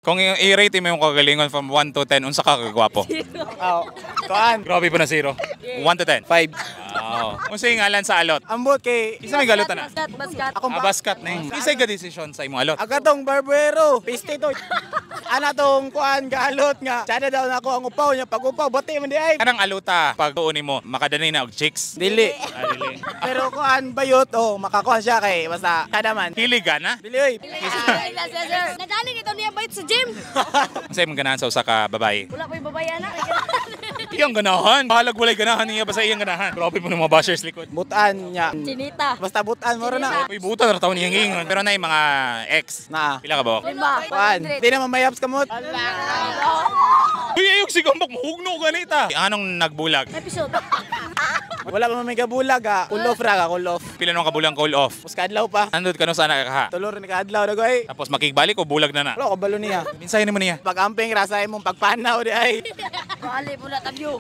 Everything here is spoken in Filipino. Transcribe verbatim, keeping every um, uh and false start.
Kung i- i-rate mo yung kagalingon from one to ten, unsa ka kagwapo? Oh, kuan. Grabe pa na zero. one to ten. Five. Wow. Unsa yung ngalan sa alot? Ambot kay Isa may galutan na. Baskat, baskat. akong Ah, baskat na yun. Isa yung desisyon sa imong alot. Aga tong barbero, piste to. Ana tong kuan galot nga. Sada daw nako ang upaw niya pag upaw bati man di ay. Kanang aluta, pag tuunin mo, makadani na og chicks. Dili. Ah, dili. Pero kuan bayot oh, makakuan siya kay basta kada man. Hilig ka na? Dili oy. Nagaling ito niya bait sa gym. Unsa imong ganahan sa usa ka babae? Wala pa yung babae anak. Iyang ganahan. Bahalag walay ganahan niya basta iyang ganahan. Grabe mo ng mga bashers likod. Butan niya. Chinita. Basta butan mo rin na. Uy, buta na taon niyang ingon. Pero na yung mga ex. Na. Pila ka ba? Lima. Kuan, di naman mayaps kamot. Uy, ayog si Gambok, mahugno ganita. Anong nagbulag? Episode. Wala pa man may gabulag ha. Cool off ra ka, cool off. Pila nung kabulang call off. Muskadlaw pa. Andod ka no sana ka ha. Tulor ni kaadlaw na ko ay. Tapos makigbalik o bulag na na. Wala ko balo niya. Minsahin mo niya. Pag amping rasa imong pagpanaw di ay. Bali po na tabyo.